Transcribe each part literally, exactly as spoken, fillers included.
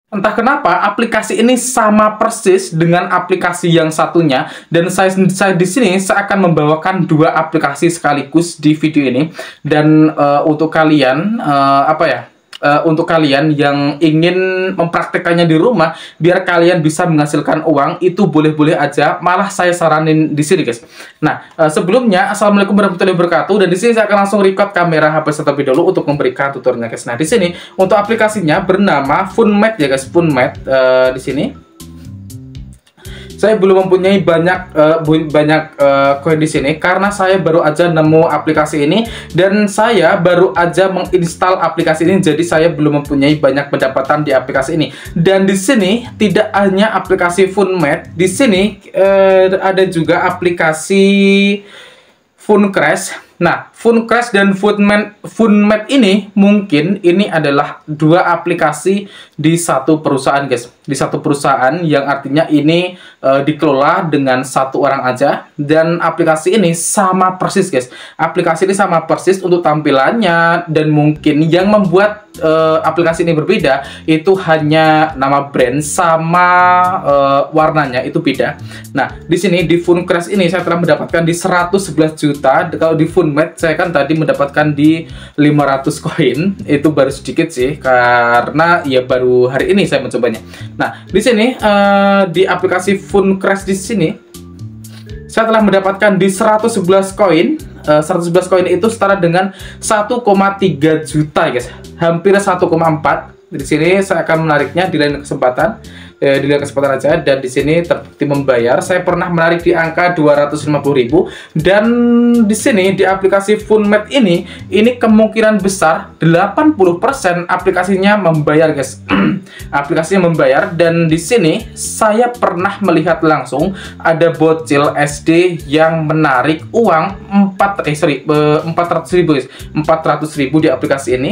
Entah kenapa aplikasi ini sama persis dengan aplikasi yang satunya, dan saya, saya di sini saya akan membawakan dua aplikasi sekaligus di video ini. Dan uh, untuk kalian uh, apa ya? Uh, untuk kalian yang ingin mempraktekannya di rumah biar kalian bisa menghasilkan uang, itu boleh-boleh aja, malah saya saranin di sini guys. Nah, uh, sebelumnya assalamualaikum warahmatullahi wabarakatuh, dan di sini saya akan langsung record kamera H P saya terlebih dahulu untuk memberikan tutorialnya guys. Nah, di sini untuk aplikasinya bernama Funmed ya guys, Funmed. Uh, di sini saya belum mempunyai banyak uh, banyak uh, koin di sini karena saya baru aja nemu aplikasi ini dan saya baru aja menginstal aplikasi ini, jadi saya belum mempunyai banyak pendapatan di aplikasi ini. Dan di sini tidak hanya aplikasi Funmed, di sini uh, ada juga aplikasi Funcrash. Nah, Funcrash dan Funmed, Funmed ini mungkin ini adalah dua aplikasi di satu perusahaan guys. Di satu perusahaan yang artinya ini e, dikelola dengan satu orang aja, dan aplikasi ini sama persis guys. Aplikasi ini sama persis untuk tampilannya, dan mungkin yang membuat e, aplikasi ini berbeda itu hanya nama brand sama e, warnanya itu beda. Nah, di sini di Funcrash ini saya telah mendapatkan di seratus sebelas juta. Kalau di Funmed saya kan tadi mendapatkan di lima ratus koin, itu baru sedikit sih karena ya baru hari ini saya mencobanya. Nah, di sini uh, di aplikasi Funcrash di sini saya telah mendapatkan di seratus sebelas koin. Uh, seratus sebelas koin itu setara dengan satu koma tiga juta guys, hampir satu koma empat. Di sini saya akan menariknya di lain kesempatan. Eh, di lain kesempatan aja, dan di sini terbukti membayar. Saya pernah menarik di angka dua ratus lima puluh ribu, dan di sini di aplikasi Funmed ini ini kemungkinan besar delapan puluh persen aplikasinya membayar guys. Aplikasinya membayar, dan di sini saya pernah melihat langsung ada bocil S D yang menarik uang empat eh sorry empat ratus ribu guys, empat ratus ribu di aplikasi ini.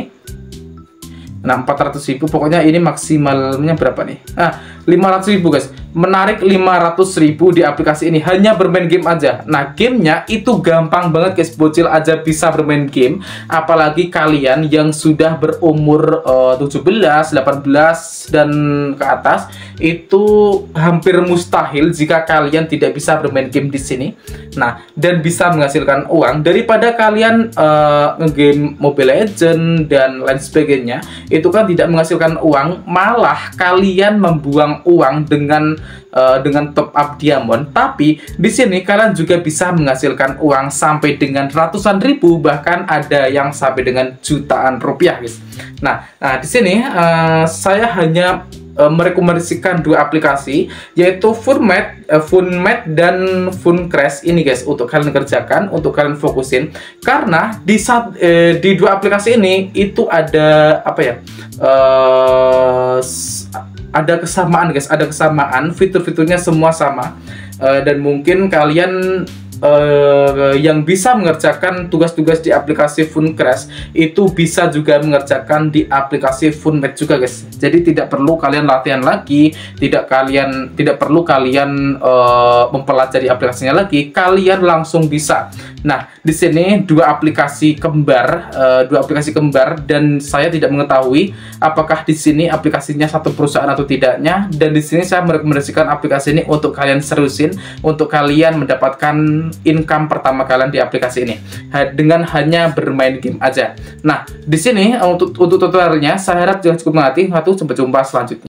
Nah, empat ratus ribu pokoknya ini maksimalnya berapa nih? Ah, lima ratus ribu guys. Menarik lima ratus ribu di aplikasi ini hanya bermain game aja. Nah, gamenya itu gampang banget guys. Bocil aja bisa bermain game, apalagi kalian yang sudah berumur uh, tujuh belas, delapan belas dan ke atas, itu hampir mustahil jika kalian tidak bisa bermain game di sini. Nah, dan bisa menghasilkan uang daripada kalian uh, nge-game Mobile Legends dan lain sebagainya. Itu kan tidak menghasilkan uang, malah kalian membuang uang dengan uh, dengan top up diamond. Tapi di sini kalian juga bisa menghasilkan uang sampai dengan ratusan ribu, bahkan ada yang sampai dengan jutaan rupiah guys. Nah, nah di sini uh, saya hanya uh, merekomendasikan dua aplikasi, yaitu Funmed, uh, Funmed dan Funcrash ini guys, untuk kalian kerjakan, untuk kalian fokusin, karena di saat uh, di dua aplikasi ini itu ada apa ya? Uh, ada kesamaan guys, ada kesamaan, fitur-fiturnya semua sama, uh, dan mungkin kalian uh, yang bisa mengerjakan tugas-tugas di aplikasi Funcrash itu bisa juga mengerjakan di aplikasi Funmed juga guys. Jadi tidak perlu kalian latihan lagi, tidak kalian tidak perlu kalian uh, mempelajari aplikasinya lagi, kalian langsung bisa. Nah, di sini dua aplikasi kembar, uh, dua aplikasi kembar, dan saya tidak mengetahui apakah di sini aplikasinya satu perusahaan atau tidaknya. Dan di sini saya merekomendasikan aplikasi ini untuk kalian seriusin, untuk kalian mendapatkan income pertama kalian di aplikasi ini dengan hanya bermain game aja. Nah, di sini untuk untuk tutorialnya saya harap jangan cukup mengerti. Sampai jumpa selanjutnya.